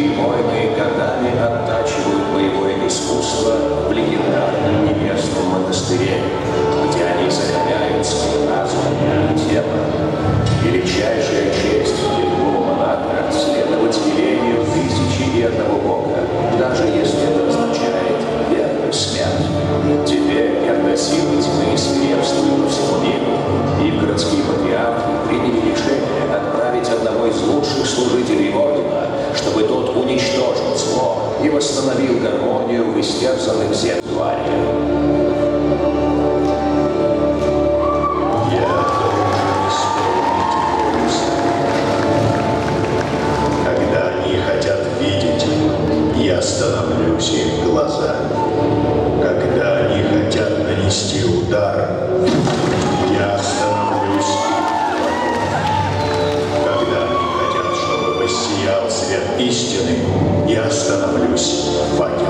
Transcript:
Великие воины годами оттачивают боевое искусство в легендарном небесном монастыре, где они закаляют свой разум и тело. Величайшая честь для любого монарха — следовать велению тысячи и одного бога, даже если это означает верную смерть. Теперь, когда силы тьмы свирепствуют по всему миру, ивгородские патриархи приняли решение отправить одного из лучших служителей ордена, чтобы тот уничтожил зло и восстановил гармонию в истерзанных землях тварях. Я становлюсь их в глаза. Когда они хотят нанести удар, я становлюсь их врагом. Когда они хотят, чтобы воссиял свет истины, я становлюсь факелом.